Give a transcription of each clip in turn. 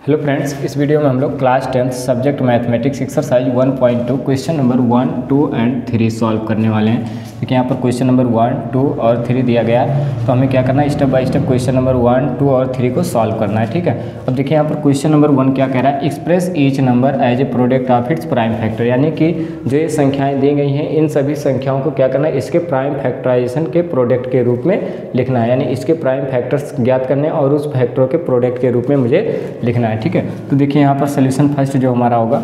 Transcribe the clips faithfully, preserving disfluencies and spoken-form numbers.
Hello friends, इस video में हम लोग class tenth subject mathematics exercise one point two question number one two and three solve करने वाले हैं। देखिए यहाँ पर क्वेश्चन नंबर वन टू और थ्री दिया गया है, तो हमें क्या करना है, step by step question number one two और थ्री को सॉल्व करना है। ठीक है, अब देखिए यहाँ पर क्वेश्चन नंबर वन क्या कह रहा है, express each number as a product of its prime factor, यानी कि जो ये संख्याएँ दी गई हैं इन सभी संख्याओं को क्या करना है, इसके प्राइम फैक्टराइजेशन के प्रोडक्ट के रूप में लिखना है, यानी इसके प्राइम फैक्टर्स ज्ञात करने और उस फैक्टरों के प्रोडक्ट के रूप में मुझे लिखना है। ठीक है, तो देखिए यहाँ पर सॉल्यूशन फर्स्ट जो हमारा होगा,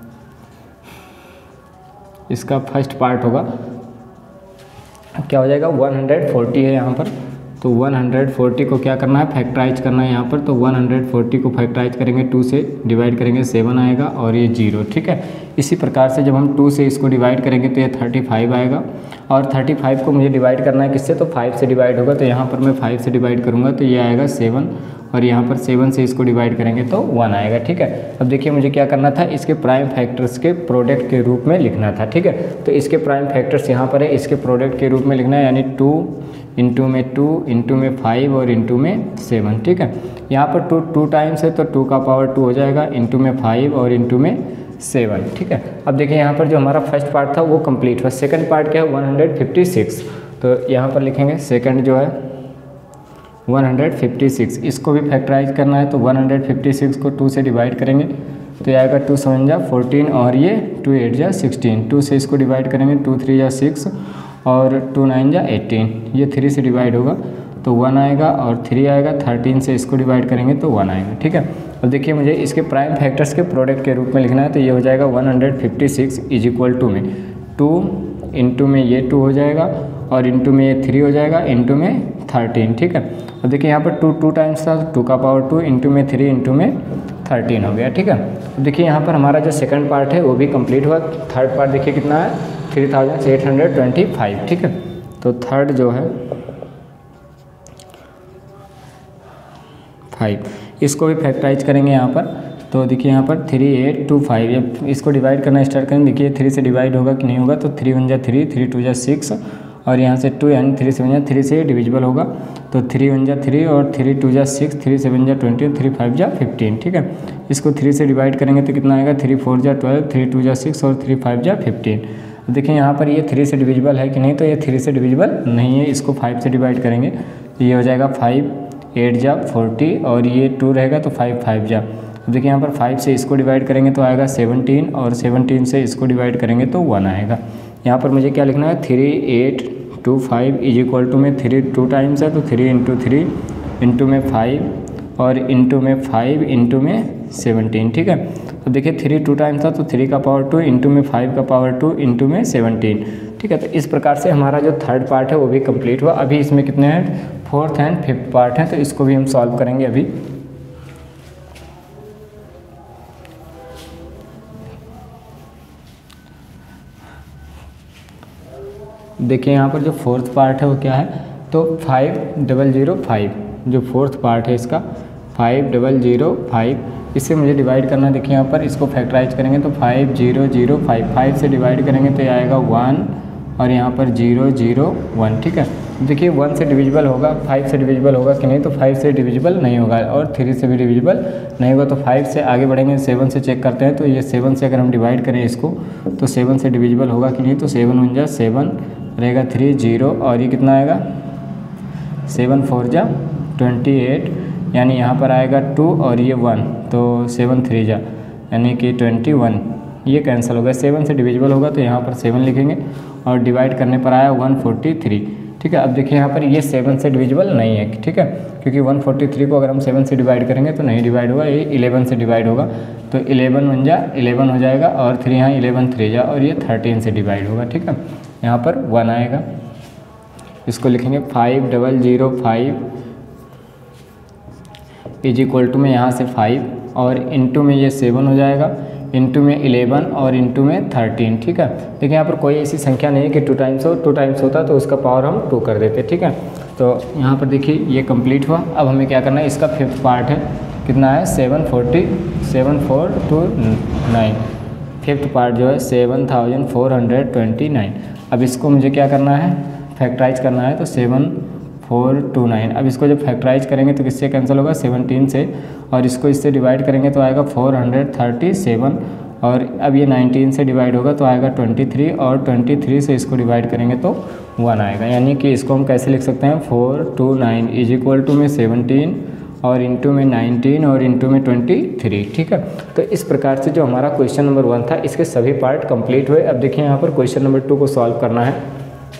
इसका फर्स्ट पार्ट होगा क्या हो जाएगा, वन हंड्रेड फोर्टी है यहाँ पर, तो वन हंड्रेड फोर्टी को क्या करना है, फैक्टराइज करना है यहाँ पर। तो वन हंड्रेड फोर्टी को फैक्टराइज करेंगे, टू से डिवाइड करेंगे सेवन आएगा और ये जीरो। ठीक है, इसी प्रकार से जब हम टू से इसको डिवाइड करेंगे तो ये थर्टी फाइव आएगा, और थर्टी फाइव को मुझे डिवाइड करना है किससे, तो फाइव से डिवाइड होगा, तो यहाँ पर मैं फाइव से डिवाइड करूँगा तो ये आएगा सेवन, और यहाँ पर सेवन से इसको डिवाइड करेंगे तो वन आएगा। ठीक है, अब देखिए मुझे क्या करना था, इसके प्राइम फैक्टर्स के प्रोडक्ट के रूप में लिखना था। ठीक है, तो इसके प्राइम फैक्टर्स यहाँ पर है, इसके प्रोडक्ट के रूप में लिखना है, यानी टू इंटू में टू इंटू में फाइव और इंटू में सेवन। ठीक है, यहाँ पर टू टू टाइम्स है तो टू का पावर टू हो जाएगा, इंटू में फाइव और इंटू में सेवन। ठीक है, अब देखिए यहाँ पर जो हमारा फर्स्ट पार्ट था वो कंप्लीट हुआ। सेकंड पार्ट क्या है, वन हंड्रेड फिफ्टी सिक्स, तो यहाँ पर लिखेंगे सेकंड जो है वन हंड्रेड फिफ्टी सिक्स, इसको भी फैक्टराइज करना है, तो वन हंड्रेड फिफ्टी सिक्स को टू से डिवाइड करेंगे तो ये आएगा टू सेवन जा फोर्टीन और ये टू एट जा सिक्सटीन, टू से इसको डिवाइड करेंगे, टू थ्री जा सिक्स और टू नाइन जा एटीन, ये थ्री से डिवाइड होगा तो वन आएगा, और थ्री आएगा, थर्टीन से इसको डिवाइड करेंगे तो वन आएगा। ठीक है, अब देखिए मुझे इसके प्राइम फैक्टर्स के प्रोडक्ट के रूप में लिखना है, तो ये हो जाएगा one hundred fifty six is equal to में टू इंटू में ये टू हो जाएगा, और इंटू में ये थ्री हो जाएगा, इंटू में थर्टीन। ठीक है, अब देखिए यहाँ पर टू टू टाइम्स था, टू का पावर टू इंटू में थ्री इंटू में थर्टीन हो गया। ठीक है, अब देखिए यहाँ पर हमारा जो सेकंड पार्ट है वो भी कंप्लीट हुआ। थर्ड पार्ट देखिए कितना है, three thousand eight hundred twenty five. ठीक है, तो थर्ड जो है फाइव, इसको भी फैक्टराइज करेंगे यहाँ पर, तो देखिए यहाँ पर थ्री एट टू फाइव, इसको डिवाइड करना स्टार्ट करेंगे। देखिए थ्री से डिवाइड होगा कि नहीं होगा, तो थ्री वन जा थ्री, थ्री टू जा सिक्स, और यहाँ से टू यानी थ्री सेवन जा थ्री से डिविजिबल होगा, तो थ्री वन जा थ्री और थ्री टू जा सिक्स, थ्री सेवन जा ट्वेंटी, थ्री फाइव जा फिफ्टीन। ठीक है, इसको थ्री से डिवाइड करेंगे तो कितना आएगा, थ्री फोर जा ट्वेल्व, थ्री टू जा सिक्स और थ्री फाइव जा फिफ्टीन। देखिए यहाँ पर ये थ्री से डिविजिबल है कि नहीं, तो ये थ्री से डिविजिबल नहीं है, इसको फाइव से डिवाइड करेंगे तो ये हो जाएगा फाइव एट जा फोर्टी, और ये टू रहेगा तो फाइव फाइव जा। देखिए यहाँ पर फाइव से इसको डिवाइड करेंगे तो आएगा सेवनटीन, और सेवनटीन से इसको डिवाइड करेंगे तो वन आएगा। यहाँ पर मुझे क्या लिखना है, three eight two five is equal to में थ्री टू टाइम्स है, तो थ्री इंटू थ्री इंटू में फाइव और इंटू में फाइव इंटू में सेवनटीन। ठीक है, तो देखिए थ्री टू टाइम्स था तो थ्री का पावर टू इंटू में फाइव का पावर टू इंटू में सेवनटीन। ठीक है, तो इस प्रकार से हमारा जो थर्ड पार्ट है वो भी कंप्लीट हुआ। अभी इसमें कितने हैं, फोर्थ एंड फिफ्थ पार्ट हैं, तो इसको भी हम सॉल्व करेंगे अभी। देखिए यहाँ पर जो फोर्थ पार्ट है वो क्या है, तो फाइव डबल ज़ीरो फाइव, जो फोर्थ पार्ट है इसका फाइव डबल ज़ीरो फाइव, इससे मुझे डिवाइड करना है। देखिए यहाँ पर इसको फैक्टराइज करेंगे तो five zero zero five, five से डिवाइड करेंगे तो ये आएगा वन, और यहाँ पर जीरो जीरो वन। ठीक है, देखिए वन से डिविजिबल होगा, फाइव से डिविजिबल होगा कि नहीं, तो फाइव से डिविजिबल नहीं होगा, और थ्री से भी डिविजिबल नहीं होगा, तो फाइव से आगे बढ़ेंगे, सेवन से चेक करते हैं, तो ये सेवन से अगर हम डिवाइड करें इसको तो सेवन से डिविजिबल होगा कि नहीं, तो सेवन वन जा सेवन रहेगा, थ्री जीरो, और ये कितना आएगा, सेवन फोर जा ट्वेंटी एट, यानी यहाँ पर आएगा टू और ये वन, तो सेवन थ्री जा यानी कि ट्वेंटी वन, ये कैंसिल हो गया। सेवन से डिविजिबल होगा तो यहाँ पर सेवन लिखेंगे, और डिवाइड करने पर आया वन फोर्टी थ्री। ठीक है, अब देखिए यहाँ पर ये सेवन से डिविजिबल नहीं है, ठीक है, क्योंकि वन फोर्टी थ्री को अगर हम सेवन से डिवाइड करेंगे तो नहीं डिवाइड होगा, ये इलेवन से डिवाइड होगा, तो इलेवन वन जा इलेवन हो जाएगा, और थ्री यहाँ इलेवन थ्री जा, और ये थर्टीन से डिवाइड होगा। ठीक है, यहाँ पर वन आएगा, इसको लिखेंगे five double zero five is equal to में यहाँ से फाइव, और इंटू में ये सेवन हो जाएगा, इंटू में इलेवन और इंटू में थर्टीन। ठीक है, देखिए यहाँ पर कोई ऐसी संख्या नहीं है कि टू टाइम्स हो, टू टाइम्स होता तो उसका पावर हम टू कर देते। ठीक है, तो यहाँ पर देखिए ये कंप्लीट हुआ। अब हमें क्या करना है, इसका फिफ्थ पार्ट है, कितना है, seven forty seven four two nine, fifth part जो है seven thousand four hundred twenty nine. अब इसको मुझे क्या करना है, फैक्टराइज करना है, तो सेवन फोर टू नाइन। अब इसको जब फैक्टराइज करेंगे तो किससे कैंसिल होगा, सेवनटीन से, और इसको इससे डिवाइड करेंगे तो आएगा फोर हंड्रेड थर्टी सेवन, और अब ये नाइनटीन से डिवाइड होगा तो आएगा ट्वेंटी थ्री, और ट्वेंटी थ्री से इसको डिवाइड करेंगे तो वन आएगा। यानी कि इसको हम कैसे लिख सकते हैं, four two nine is equal to में सेवनटीन और इंटू में नाइनटीन और इंटू में ट्वेंटी थ्री। ठीक है, तो इस प्रकार से जो हमारा क्वेश्चन नंबर वन था इसके सभी पार्ट कंप्लीट हुए। अब देखिए यहाँ पर क्वेश्चन नंबर टू को सॉल्व करना है।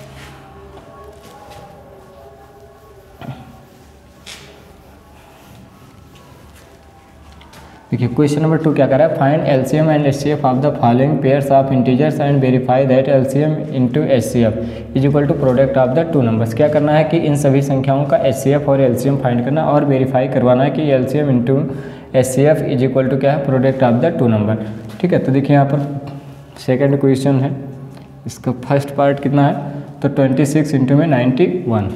देखिए क्वेश्चन नंबर टू क्या कर रहा है, find LCM and HCF of the following pairs of integers and verify that LCM into HCF is equal to product of the two numbers. क्या करना है कि इन सभी संख्याओं का एचसीएफ और एलसीएम फाइंड करना और वेरीफाई करवाना है कि LCM into HCF is equal to क्या है, product of the two number. ठीक है, तो देखिए यहाँ पर सेकेंड क्वेश्चन है, इसका फर्स्ट पार्ट कितना है, तो ट्वेंटी सिक्स इंटू में नाइन्टी वन।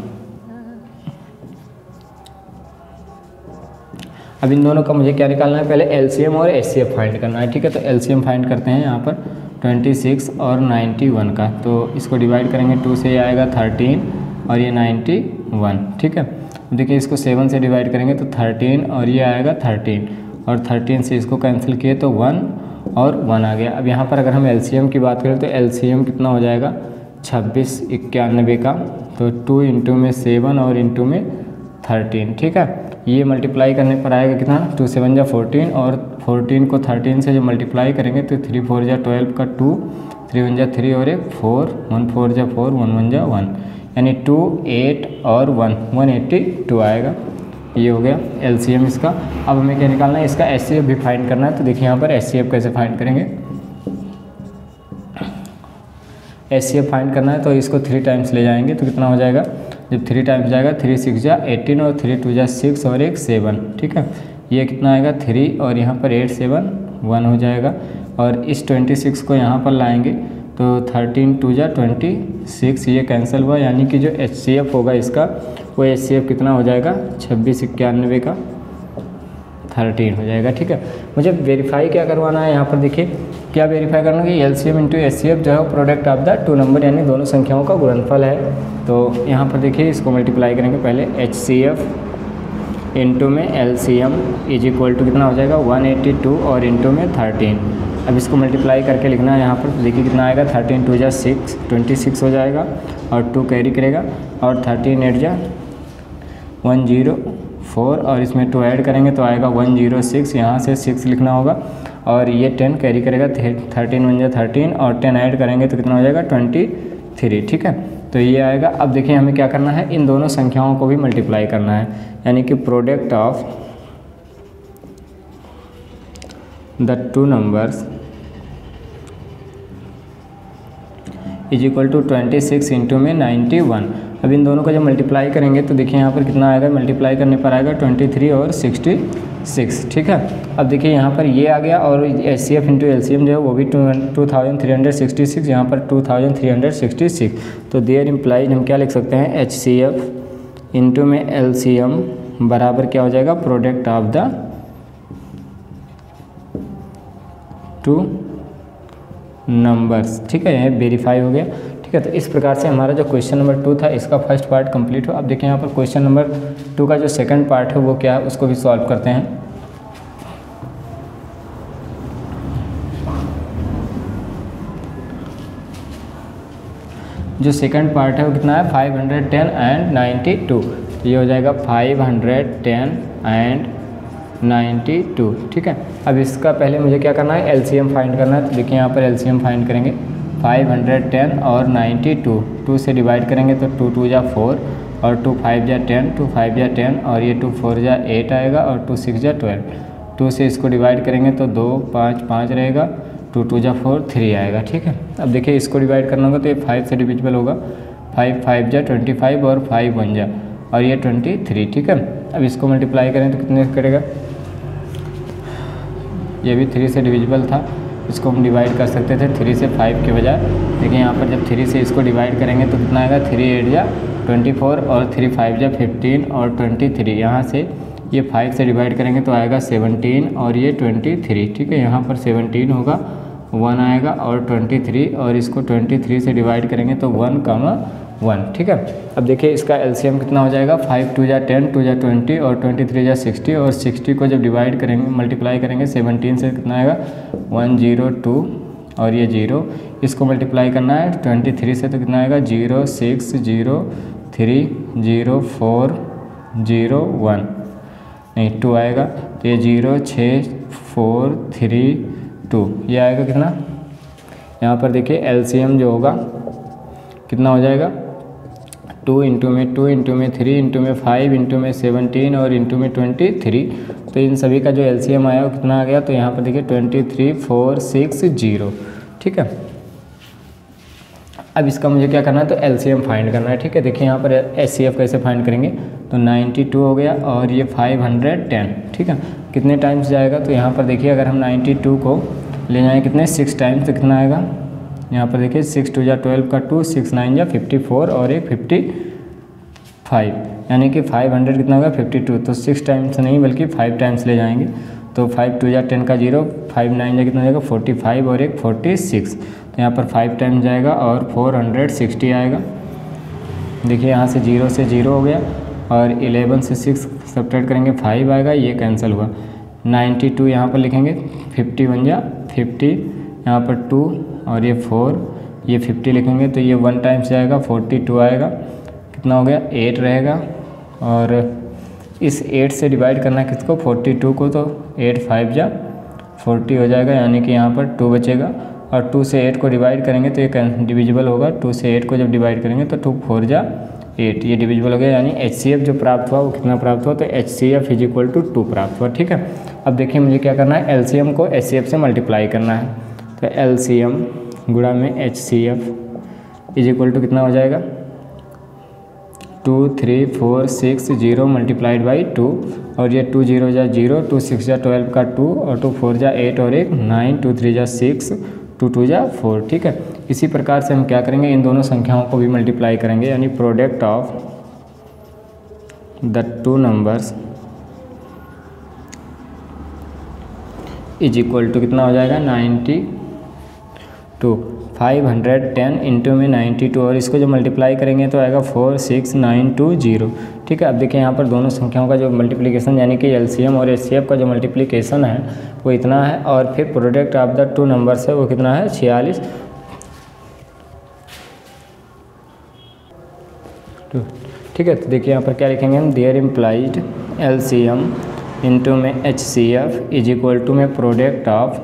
अब इन दोनों का मुझे क्या निकालना है, पहले एलसीएम और एचसीएफ फाइंड करना है। ठीक है, तो एलसीएम फाइंड करते हैं यहाँ पर ट्वेंटी सिक्स और नाइन्टी वन का, तो इसको डिवाइड करेंगे टू से, ये आएगा थर्टीन और ये नाइन्टी वन। ठीक है, देखिए इसको सेवन से डिवाइड करेंगे तो थर्टीन और ये आएगा थर्टीन, और थर्टीन से इसको कैंसिल किए तो वन और वन आ गया। अब यहाँ पर अगर हम एलसीएम की बात करें तो एलसीएम कितना हो जाएगा, छब्बीस इक्यानवे का, तो टू इंटू में सेवन और इंटू में थर्टीन। ठीक है, ये मल्टीप्लाई करने पर आएगा कितना, टू सेवन जा फोर्टीन, और फोर्टीन को थर्टीन से जो मल्टीप्लाई करेंगे तो थ्री फोर जा ट्वेल्व का टू, थ्री वन जा थ्री और एक फोर, वन फोर जा फोर, वन वन जा वन, यानी टू एट और वन, वन एट्टी टू आएगा। ये हो गया एलसीएम इसका। अब हमें क्या निकालना है, इसका एचसीएफ भी फाइंड करना है। तो देखिए यहाँ पर एचसीएफ कैसे फाइंड करेंगे, एचसीएफ फाइंड करना है तो इसको थ्री टाइम्स ले जाएंगे तो कितना हो जाएगा, जब थ्री टाइम्स जाएगा थ्री सिक्स जा एटीन और थ्री टू जा सिक्स और एक सेवन। ठीक है, ये कितना आएगा थ्री और यहाँ पर एट सेवन वन हो जाएगा, और इस ट्वेंटी सिक्स को यहाँ पर लाएंगे तो थर्टीन टू जा ट्वेंटी सिक्स, ये कैंसिल हुआ, यानी कि जो एच सी एफ होगा इसका वो एच सी एफ कितना हो जाएगा, छब्बीस इक्यानवे का थर्टीन हो जाएगा। ठीक है, मुझे वेरीफाई क्या करवाना है, यहाँ पर देखिए क्या वेरीफाई करना है कि L C M into H C F जो है product of the two number, यानी दोनों संख्याओं का गुणनफल है। तो यहाँ पर देखिए इसको मल्टीप्लाई करेंगे, पहले एच सी एफ इंटू में L C M is equal to कितना हो जाएगा वन एटी टू और इंटू में थर्टीन। अब इसको मल्टीप्लाई करके लिखना है यहाँ पर, तो देखिए कितना आएगा, थर्टीन टू जा सिक्स, ट्वेंटी सिक्स हो जाएगा और टू कैरी करेगा, और थर्टीन एट जा वन जीरो फोर, और इसमें टू ऐड करेंगे तो आएगा वन जीरो सिक्स, यहाँ से सिक्स लिखना होगा, और ये टेन कैरी करेगा, थर्टीन वन जा थर्टीन, और टेन ऐड करेंगे तो कितना हो जाएगा ट्वेंटी थ्री। ठीक है, तो ये आएगा। अब देखिए हमें क्या करना है, इन दोनों संख्याओं को भी मल्टीप्लाई करना है, यानी कि product of the two numbers is equal to twenty six into में नाइन्टी वन। अब इन दोनों को जब मल्टीप्लाई करेंगे तो देखिए यहाँ पर कितना आएगा, मल्टीप्लाई करने पर आएगा ट्वेंटी थ्री और सिक्सटी सिक्स। ठीक है, अब देखिए यहाँ पर ये आ गया, और H C F into L C M जो है वो भी two thousand three hundred sixty six, यहाँ पर two thousand three hundred sixty six. तो देयर इम्प्लाइज हम क्या लिख सकते हैं, एच सी एफ इंटू में एल सी एम बराबर क्या हो जाएगा, product of the two numbers. ठीक है, यह वेरीफाई हो गया। ठीक है, तो इस प्रकार से हमारा जो क्वेश्चन नंबर टू था इसका फर्स्ट पार्ट कंप्लीट हो। अब देखिए यहाँ पर क्वेश्चन नंबर टू का जो सेकंड पार्ट है वो क्या है, उसको भी सॉल्व करते हैं। जो सेकंड पार्ट है वो कितना है, five hundred ten and ninety two. ये हो जाएगा five hundred ten and ninety two. ठीक है, अब इसका पहले मुझे क्या करना है, एलसीएम फाइंड करना है। तो देखिए यहाँ पर एलसीएम फाइंड करेंगे, फाइव हंड्रेड टेन और नाइन्टी टू, टू से डिवाइड करेंगे तो टू टू जा फोर, और टू फाइव जा टेन, टू फाइव जा टेन, और ये टू फोर जा एट आएगा, और टू सिक्स जा ट्वेल्व। टू से इसको डिवाइड करेंगे तो दो पाँच पाँच रहेगा, टू टू जा फोर, थ्री आएगा। ठीक है, अब देखिए इसको डिवाइड करना होगा तो ये फाइव से डिविजिबल होगा, फाइव फाइव जा ट्वेंटी फाइव और फाइव वन जा, और ये ट्वेंटी थ्री। ठीक है, अब इसको मल्टीप्लाई करें तो कितने करेगा, ये भी थ्री से डिविजिबल था, इसको हम डिवाइड कर सकते थे थ्री से फाइव के बजाय। देखिए यहाँ पर जब थ्री से इसको डिवाइड करेंगे तो कितना आएगा, थ्री एट जा ट्वेंटी फोर, और थ्री फाइव जा फिफ्टीन, और ट्वेंटी थ्री, यहाँ से ये फाइव से डिवाइड करेंगे तो आएगा सेवनटीन, और ये ट्वेंटी थ्री। ठीक है, यहाँ पर सेवनटीन होगा, वन आएगा, और ट्वेंटी थ्री, और इसको ट्वेंटी थ्री से डिवाइड करेंगे तो वन कामा वन। ठीक है, अब देखिए इसका एलसीएम कितना हो जाएगा, फाइव टू जा टेन, टू जा ट्वेंटी और ट्वेंटी थ्री जा सिक्सटी, और सिक्सटी को जब डिवाइड करेंगे मल्टीप्लाई करेंगे सेवनटीन से कितना आएगा वन जीरो टू, और ये जीरो इसको मल्टीप्लाई करना है ट्वेंटी थ्री से तो कितना आएगा zero six zero three zero four zero one, नहीं टू आएगा, तो ये जीरो छः फोर थ्री टू, ये आएगा कितना, यहाँ पर देखिए एलसीएम जो होगा कितना हो जाएगा, टू इंटू में टू इंटू में थ्री इंटू में फाइव इंटू में सेवनटीन और इंटू में ट्वेंटी थ्री, तो इन सभी का जो एलसीएम आया वो कितना आ गया, तो यहाँ पर देखिए twenty three four six zero. ठीक है, अब इसका मुझे क्या करना है, तो एलसीएम फाइंड करना है। ठीक है, देखिए यहाँ पर एचसीएफ कैसे फाइंड करेंगे, तो नाइन्टी टू हो गया और ये फाइव हंड्रेड टेन। ठीक है, कितने टाइम्स जाएगा, तो यहाँ पर देखिए अगर हम नाइन्टी टू को ले जाएँ कितने सिक्स टाइम्स तो कितना आएगा, यहाँ पर देखिए सिक्स टू जा ट्वेल्व का टू, सिक्स नाइन जा फिफ्टी फोर और एक फिफ्टी फाइव, यानी कि फाइव हंड्रेड कितना होगा फिफ्टी टू, तो सिक्स टाइम्स नहीं बल्कि फाइव टाइम्स ले जाएंगे, तो फाइव टू जा टेन का जीरो, फाइव नाइन जा कितना जाएगा फोर्टी फाइव और एक फोर्टी सिक्स, तो यहाँ पर फाइव टाइम्स जाएगा और फोर हंड्रेड सिक्सटी आएगा। देखिए यहाँ से जीरो से जीरो हो गया और इलेवन से सिक्स सब्ट्रैक्ट करेंगे फाइव आएगा, ये कैंसिल हुआ। नाइन्टी टू यहाँ पर लिखेंगे, फिफ्टी वन जा फिफ्टी, यहाँ पर टू और ये फोर, ये फिफ्टी लिखेंगे तो ये वन टाइम्स जाएगा फोर्टी टू आएगा, कितना हो गया एट रहेगा, और इस एट से डिवाइड करना है किसको फोर्टी टू को, तो एट फाइव जा फोर्टी हो जाएगा, यानी कि यहाँ पर टू बचेगा, और टू से एट को डिवाइड करेंगे तो ये डिविजिबल होगा, टू से एट को जब डिवाइड करेंगे तो टू फोर जा एट, ये डिविजिबल हो गया, यानी एच सी एफ जो प्राप्त हुआ वो कितना प्राप्त हुआ, तो H C F is equal to two प्राप्त हुआ। ठीक है, अब देखिए मुझे क्या करना है, एल सी एम को एच सी एफ से मल्टीप्लाई करना है, तो एल सी एम गुणा में H C F is equal to कितना हो जाएगा, two three four six zero multiplied by two, और ये टू जीरो जा जीरो, टू सिक्स जा ट्वेल्व का टू, और टू फोर जा एट और एक नाइन, टू थ्री जा सिक्स, टू टू जा फोर। ठीक है, इसी प्रकार से हम क्या करेंगे, इन दोनों संख्याओं को भी मल्टीप्लाई करेंगे, यानी product of the two numbers is equal to कितना हो जाएगा ninety two, five hundred ten into में नाइन्टी टू, और इसको जो मल्टीप्लाई करेंगे तो आएगा four six nine two zero. ठीक है, अब देखिए यहाँ पर दोनों संख्याओं का जो मल्टीप्लिकेशन यानी कि एलसीएम और एचसीएफ का जो मल्टीप्लिकेशन है वो इतना है, और फिर product of the two numbers है वो कितना है छियालीस। ठीक है, तो देखिए यहाँ पर क्या लिखेंगे हम, देयर इम्प्लाइड एलसीएम इंटू में H C F is equal to में product of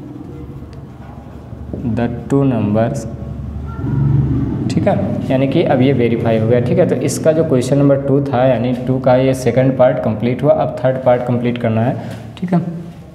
the two numbers. ठीक है, यानी कि अब ये वेरीफाई हो गया। ठीक है, तो इसका जो क्वेश्चन नंबर टू था यानी टू का ये सेकंड पार्ट कंप्लीट हुआ, अब थर्ड पार्ट कंप्लीट करना है। ठीक है,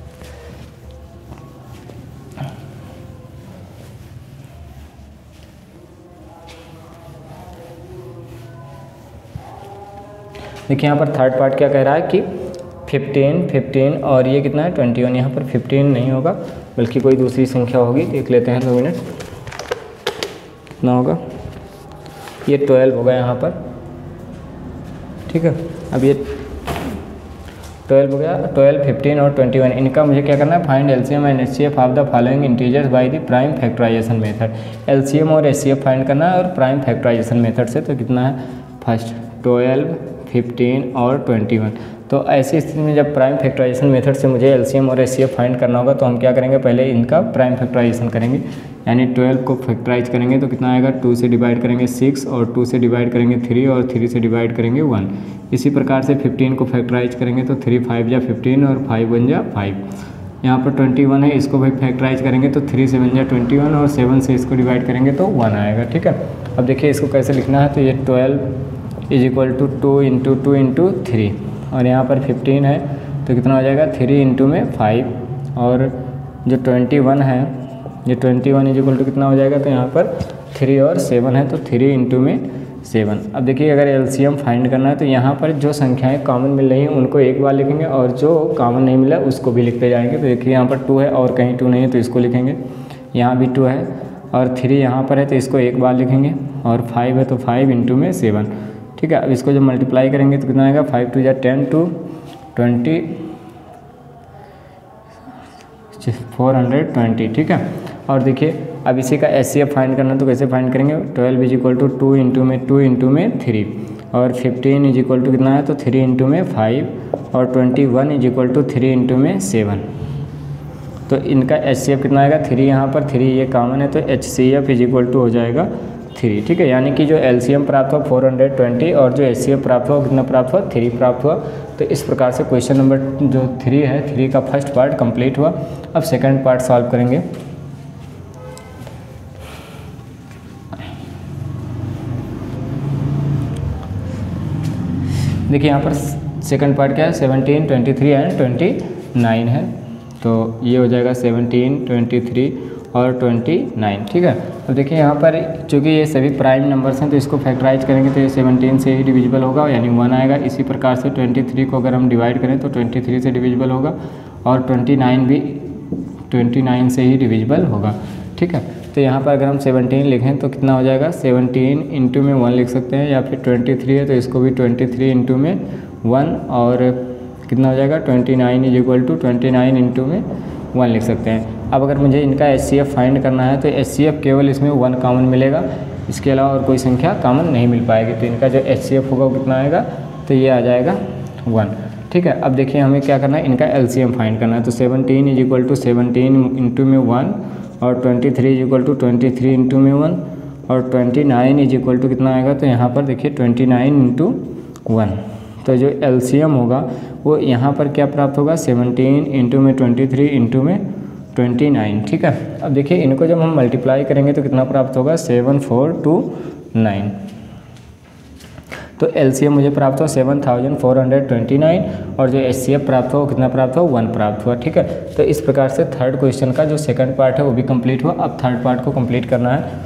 देखिए यहाँ पर थर्ड पार्ट क्या कह रहा है कि फिफ्टीन फिफ्टीन और ये कितना है ट्वेंटी वन, यहाँ पर फिफ्टीन नहीं होगा बल्कि कोई दूसरी संख्या होगी, देख लेते हैं दो मिनट कितना होगा, ये ट्वेल्व होगा यहाँ पर। ठीक है, अब ये ट्वेल्व हो गया, ट्वेल्व फिफ्टीन और ट्वेंटी वन, इनका मुझे क्या करना है, find LCM and HCF of the following integers by the prime factorisation method. LCM और एचसीएफ फाइंड करना है और प्राइम फैक्टराइजेशन मेथड से, तो कितना है फर्स्ट ट्वेल्व फिफ्टीन और ट्वेंटी वन। तो ऐसी स्थिति में जब प्राइम फैक्टराइजेशन मेथड से मुझे एलसीएम और एचसीएफ फाइंड करना होगा तो हम क्या करेंगे, पहले इनका प्राइम फैक्टराइजेशन करेंगे, यानी ट्वेल्व को फैक्टराइज करेंगे तो कितना आएगा, टू से डिवाइड करेंगे सिक्स और टू से डिवाइड करेंगे थ्री और थ्री से डिवाइड करेंगे वन। इसी प्रकार से फिफ्टीन को फैक्टराइज करेंगे तो थ्री फाइव जा फिफ्टीन और फाइव वन जा फाइव। यहाँ पर ट्वेंटी वन है, इसको भी फैक्टराइज करेंगे तो थ्री सेवन जा ट्वेंटी वन और सेवन से इसको डिवाइड करेंगे तो वन आएगा। ठीक है, अब देखिए इसको कैसे लिखना है, तो ये twelve is equal to two into two into three, और यहाँ पर फिफ्टीन है तो कितना हो जाएगा थ्री इंटू में फाइव, और जो ट्वेंटी वन है ये twenty one is equal to कितना हो जाएगा, तो यहाँ पर थ्री और सेवन है तो थ्री इंटू में सेवन। अब देखिए अगर एलसीएम फाइंड करना है तो यहाँ पर जो संख्याएं कॉमन मिल रही हैं उनको एक बार लिखेंगे और जो कॉमन नहीं मिला उसको भी लिखते जाएंगे। तो देखिए यहाँ पर टू है और कहीं टू नहीं है तो इसको लिखेंगे, यहाँ भी टू है और थ्री यहाँ पर है तो इसको एक बार लिखेंगे, और फाइव है तो फाइव इंटू में सेवन। ठीक है, अब इसको जब मल्टीप्लाई करेंगे तो कितना आएगा, फाइव टू या ten two twenty four hundred twenty. ठीक है, और देखिए अब इसी का एच सी एफ फाइंड करना है तो कैसे फाइंड करेंगे, twelve is equal to two into में टू इंटू में थ्री और फिफ्टीन इज इक्वल टू कितना है तो थ्री इंटू में फाइव और twenty one is equal to three into में सेवन। तो इनका एच सी एफ कितना आएगा, थ्री यहाँ पर थ्री ये कॉमन है तो H C F is equal to हो जाएगा थ्री। ठीक है, यानी कि जो एल सी एम प्राप्त हुआ फोर हंड्रेड ट्वेंटी और जो एच सी एफ प्राप्त हुआ कितना प्राप्त हुआ, थ्री प्राप्त हुआ। तो इस प्रकार से क्वेश्चन नंबर जो थ्री है, थ्री का फर्स्ट पार्ट कंप्लीट हुआ। अब सेकंड पार्ट सॉल्व करेंगे। देखिए यहाँ पर सेकंड पार्ट क्या है, seventeen twenty three and twenty nine है। तो ये हो जाएगा सेवनटीन ट्वेंटी थ्री और ट्वेंटी नाइन। ठीक है, तो देखिए यहाँ पर चूँकि ये सभी प्राइम नंबर्स हैं तो इसको फैक्टराइज करेंगे तो ये सेवनटीन से ही डिविजिबल होगा यानी वन आएगा। इसी प्रकार से ट्वेंटी थ्री को अगर हम डिवाइड करें तो ट्वेंटी थ्री से डिविजिबल होगा और ट्वेंटी नाइन भी ट्वेंटी नाइन से ही डिविजिबल होगा। ठीक है, तो यहाँ पर अगर हम सेवनटीन लिखें तो कितना हो जाएगा, सेवनटीन इंटू में वन लिख सकते हैं या फिर ट्वेंटी थ्री है तो इसको भी ट्वेंटी थ्री इंटू में वन और कितना हो जाएगा twenty nine is equal to twenty nine into में वन लिख सकते हैं। अब अगर मुझे इनका एच सी एफ फाइंड करना है तो एच सी एफ केवल इसमें वन कॉमन मिलेगा, इसके अलावा और कोई संख्या कॉमन नहीं मिल पाएगी। तो इनका जो एच सी एफ होगा वो कितना आएगा, तो ये आ जाएगा वन। ठीक है, अब देखिए हमें क्या करना है, इनका एल सी एम फाइंड करना है। तो seventeen is equal to seventeen into में वन और twenty three is equal to twenty three into में वन और twenty nine is equal to कितना आएगा, तो यहाँ पर देखिए ट्वेंटी नाइन इंटू वन। तो जो एल सी एम होगा वो यहाँ पर क्या प्राप्त होगा, सेवनटीन इंटू में ट्वेंटी थ्री इंटू में ट्वेंटी नाइन। ठीक है, अब देखिए इनको जब हम मल्टीप्लाई करेंगे तो कितना प्राप्त होगा, सेवन फोर टू नाइन। तो एल सी एम मुझे प्राप्त हुआ seven thousand four hundred twenty nine और जो एच सी एफ प्राप्त हुआ कितना प्राप्त हुआ, वन प्राप्त हुआ। ठीक है, तो इस प्रकार से थर्ड क्वेश्चन का जो सेकंड पार्ट है वो भी कंप्लीट हुआ। अब थर्ड पार्ट को कंप्लीट करना है।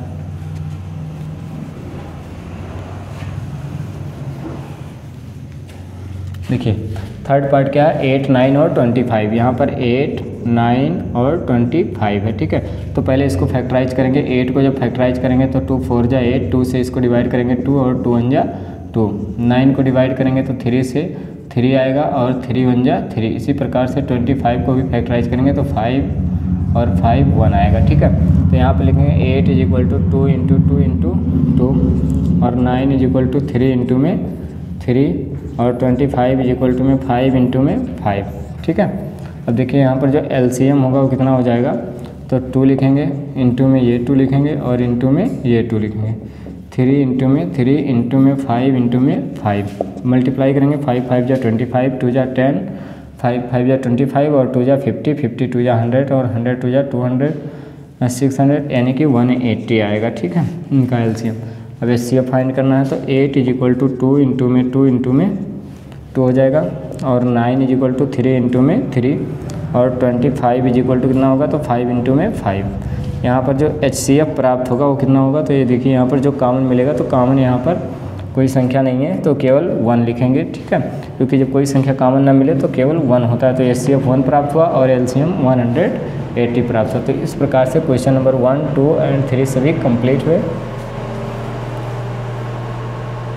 देखिए थर्ड पार्ट क्या है, एट नाइन और ट्वेंटी फाइव। यहाँ पर एट नाइन और ट्वेंटी फाइव है। ठीक है, तो पहले इसको फैक्टराइज करेंगे। एट को जब फैक्टराइज करेंगे तो टू फोर जा एट, टू से इसको डिवाइड करेंगे टू और टू वन जा टू। नाइन को डिवाइड करेंगे तो थ्री से थ्री आएगा और थ्री वन जा थ्री। इसी प्रकार से ट्वेंटी फाइव को भी फैक्टराइज करेंगे तो फाइव और फाइव वन आएगा। ठीक है, तो यहाँ पर लिखेंगे eight is equal to two into two into two और nine is equal to three into में थ्री और twenty five is equal to में फाइव इंटू में फाइव। ठीक है, अब देखिए यहाँ पर जो एल सी एम होगा वो कितना हो जाएगा, तो टू लिखेंगे इंटू में ये टू लिखेंगे और इंटू में ये टू लिखेंगे। थ्री इंटू में थ्री इंटू में फाइव इंटू में फाइव मल्टीप्लाई करेंगे। फाइव फाइव जा ट्वेंटी फाइव, टू जा टेन, फाइव फाइव जा ट्वेंटी फाइव और टू जा फिफ्टी, फिफ्टी टू जा हंड्रेड और हंड्रेड टू जा टू हंड्रेड, सिक्स हंड्रेड यानी कि वन एट्टी आएगा। ठीक है, इनका एल सी एम। अब एच सी एफ फाइंड करना है तो eight is equal to two into में टू इंटू में टू हो जाएगा और nine is equal to three into में थ्री और twenty five is equal to कितना होगा, तो फाइव इंटू में फाइव। यहाँ पर जो एच सी एफ प्राप्त होगा वो कितना होगा, तो ये देखिए यहाँ पर जो कॉमन मिलेगा तो कॉमन यहाँ पर कोई संख्या नहीं है तो केवल वन लिखेंगे। ठीक है, क्योंकि जब कोई संख्या कॉमन ना मिले तो केवल वन होता है। तो एच सी एफ वन प्राप्त हुआ और L C M one hundred eighty प्राप्त हुआ। तो इस प्रकार से question number one two and three सभी कंप्लीट हुए।